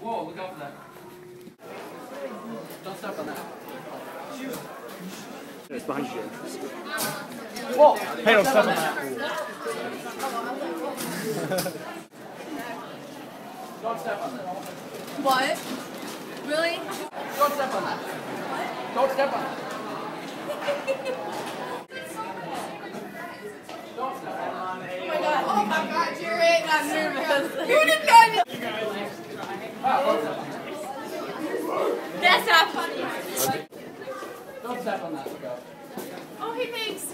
Whoa, look out for that. Don't step on that. Shoot. It's behind you. Whoa! Hey, don't step on that. Don't step on that. What? Really? Don't step on that. What? Don't step on that. Don't step on that. Oh my god, Jared, I'm nervous. You didn't know. That's not funny. Don't step on that. Look out. Oh, he thinks.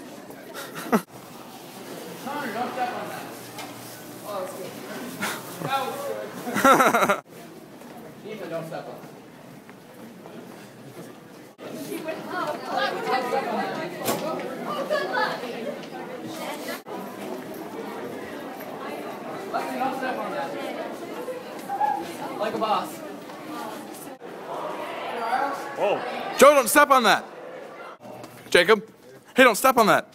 Connor, don't step on that. Oh, that's good. That was good. Ethan, don't step on that. She went, oh, good luck. Lexi, don't step on that. Like a boss. Whoa. Joe, don't step on that. Jacob, hey, don't step on that.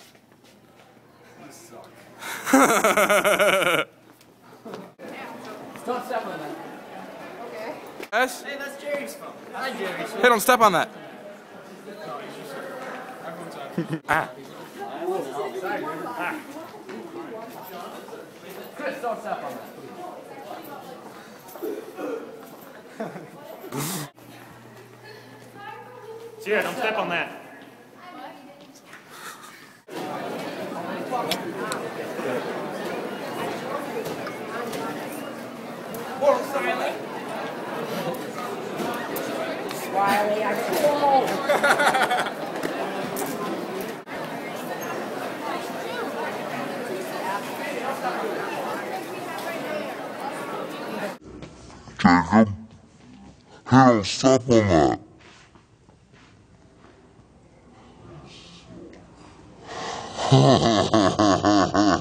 Don't step on that. Okay. Yes? Hey, that's Jerry's phone. Hi, Jerry. Hey, don't step on that. Ah. Chris, don't step on that. Jared, don't step on that. Whoa, Smiley. Smiley, I'm Jacob, hey, don't step on that. Ha ha ha ha ha ha.